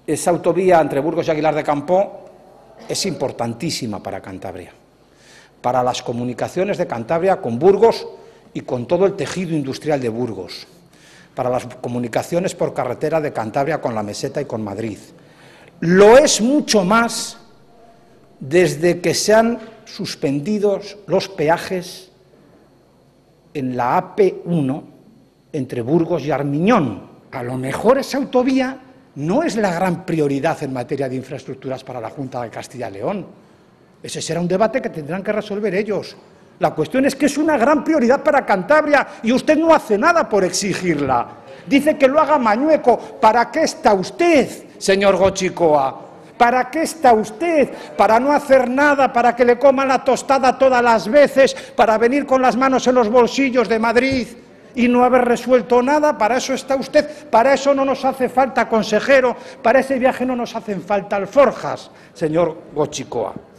Esa autovía entre Burgos y Aguilar de Campoo es importantísima para Cantabria, para las comunicaciones de Cantabria con Burgos y con todo el tejido industrial de Burgos, para las comunicaciones por carretera de Cantabria con la Meseta y con Madrid. Lo es mucho más desde que se han suspendido los peajes en la AP1 entre Burgos y Armiñón. A lo mejor esa autovía no es la gran prioridad en materia de infraestructuras para la Junta de Castilla y León. Ese será un debate que tendrán que resolver ellos. La cuestión es que es una gran prioridad para Cantabria y usted no hace nada por exigirla. Dice que lo haga Mañueco. ¿Para qué está usted, señor Goicoechea? ¿Para qué está usted? ¿Para no hacer nada? ¿Para que le coman la tostada todas las veces? ¿Para venir con las manos en los bolsillos de Madrid y no haber resuelto nada? ¿Para eso está usted? ¿Para eso no nos hace falta consejero? ¿Para ese viaje no nos hacen falta alforjas, señor Goicoechea?